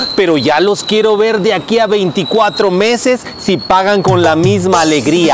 pero ya los quiero ver de aquí a 24 meses si pagan con la misma alegría.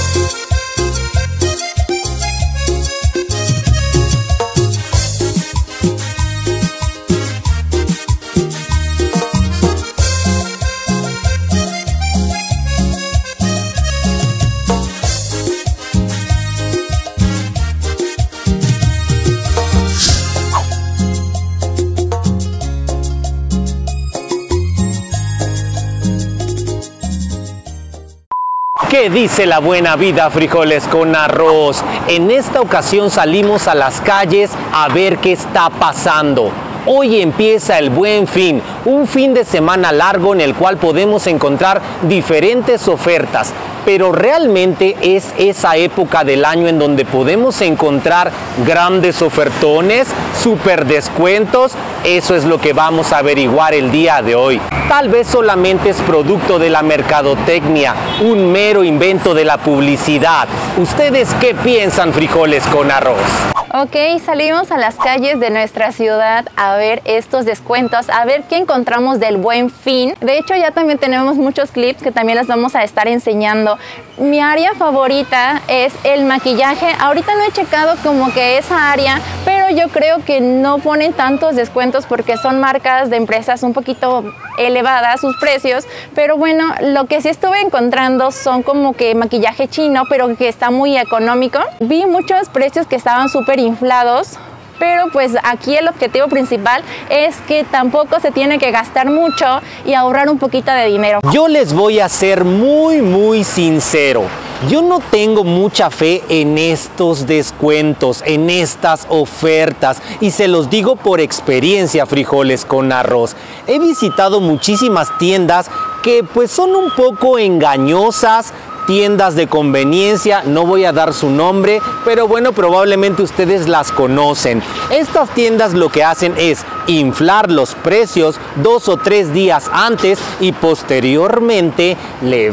¿Qué dice la buena vida, frijoles con arroz? En esta ocasión salimos a las calles a ver qué está pasando. Hoy empieza el Buen Fin, un fin de semana largo en el cual podemos encontrar diferentes ofertas, pero realmente es esa época del año en donde podemos encontrar grandes ofertones, super descuentos. Eso es lo que vamos a averiguar el día de hoy. Tal vez solamente es producto de la mercadotecnia, un mero invento de la publicidad. ¿Ustedes qué piensan, frijoles con arroz? Ok, salimos a las calles de nuestra ciudad a ver estos descuentos, a ver qué encontramos del Buen Fin. De hecho, ya también tenemos muchos clips que también les vamos a estar enseñando. Mi área favorita es el maquillaje. Ahorita no he checado como que esa área, pero yo creo que no ponen tantos descuentos porque son marcas de empresas un poquito elevadas sus precios. Pero bueno, lo que sí estuve encontrando son como que maquillaje chino, pero que está muy económico. Vi muchos precios que estaban súper inflados, pero pues aquí el objetivo principal es que tampoco se tiene que gastar mucho y ahorrar un poquito de dinero. Yo les voy a ser muy sincero. Yo no tengo mucha fe en estos descuentos, en estas ofertas, y se los digo por experiencia, frijoles con arroz. He visitado muchísimas tiendas que pues son un poco engañosas, tiendas de conveniencia, no voy a dar su nombre, pero bueno, probablemente ustedes las conocen. Estas tiendas lo que hacen es inflar los precios 2 o 3 días antes y posteriormente le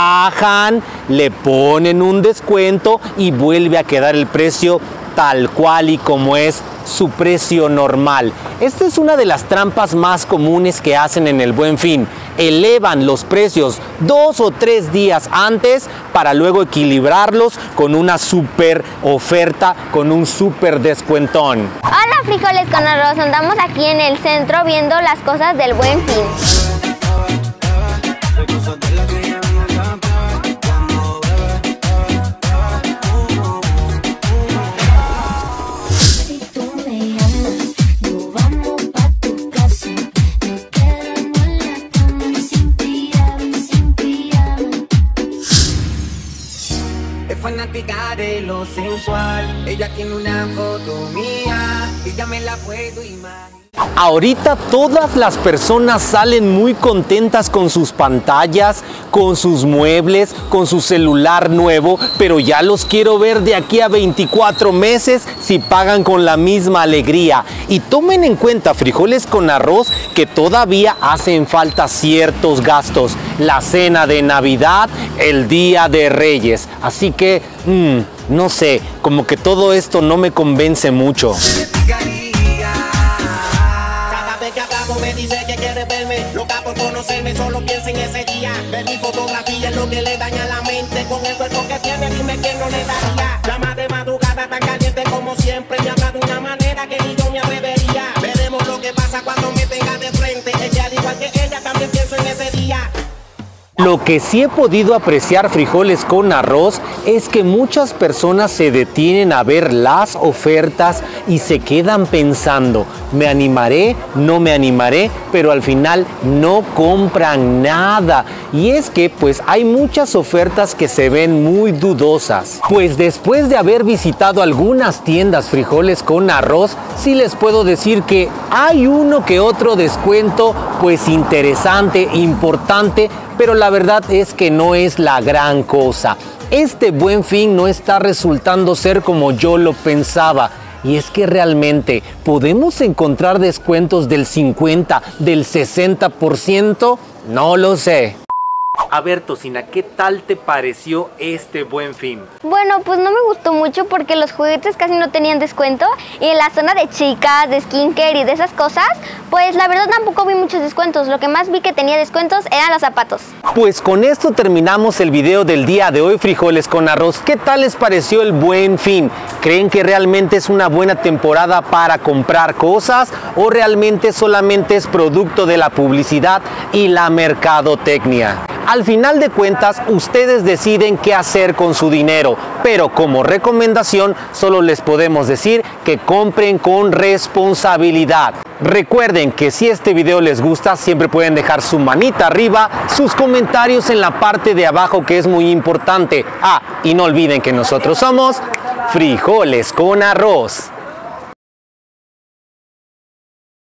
bajan, le ponen un descuento y vuelve a quedar el precio tal cual y como es su precio normal. Esta es una de las trampas más comunes que hacen en el Buen Fin. Elevan los precios 2 o 3 días antes para luego equilibrarlos con una super oferta, con un super descuentón. Hola, frijoles con arroz, andamos aquí en el centro viendo las cosas del Buen Fin. Fanática de lo sensual, ella tiene una foto mía y ya me la puedo imaginar. Ahorita todas las personas salen muy contentas con sus pantallas, con sus muebles, con su celular nuevo, pero ya los quiero ver de aquí a 24 meses si pagan con la misma alegría. Y tomen en cuenta, frijoles con arroz, que todavía hacen falta ciertos gastos. La cena de Navidad, el Día de Reyes. Así que, no sé, como que todo esto no me convence mucho. Me dice que quiere verme, loca por conocerme, solo piensa en ese día. Ver mi fotografía es lo que le daña la mente. Con el cuerpo que tiene, dime quién no le daría. Llama de madrugada tan caliente como siempre. Me habla de una manera que ni yo me atrevería. Veremos lo que pasa cuando me tenga de frente. Ella, al igual que ella, también pienso en ese día. Lo que sí he podido apreciar, frijoles con arroz, es que muchas personas se detienen a ver las ofertas y se quedan pensando, ¿me animaré? ¿No me animaré? Pero al final no compran nada. Y es que pues hay muchas ofertas que se ven muy dudosas. Pues después de haber visitado algunas tiendas, frijoles con arroz, sí les puedo decir que hay uno que otro descuento pues interesante, importante, pero la verdad es que no es la gran cosa. Este Buen Fin no está resultando ser como yo lo pensaba. Y es que realmente podemos encontrar descuentos del 50, del 60%, no lo sé. A ver, Tocina, ¿qué tal te pareció este Buen Fin? Bueno, pues no me gustó mucho porque los juguetes casi no tenían descuento y en la zona de chicas, de skincare y de esas cosas, pues la verdad tampoco vi muchos descuentos. Lo que más vi que tenía descuentos eran los zapatos. Pues con esto terminamos el video del día de hoy, frijoles con arroz. ¿Qué tal les pareció el Buen Fin? ¿Creen que realmente es una buena temporada para comprar cosas o realmente solamente es producto de la publicidad y la mercadotecnia? Al final de cuentas, ustedes deciden qué hacer con su dinero, pero como recomendación solo les podemos decir que compren con responsabilidad. Recuerden que si este video les gusta, siempre pueden dejar su manita arriba, sus comentarios en la parte de abajo, que es muy importante. Y no olviden que nosotros somos Frijoles con Arroz.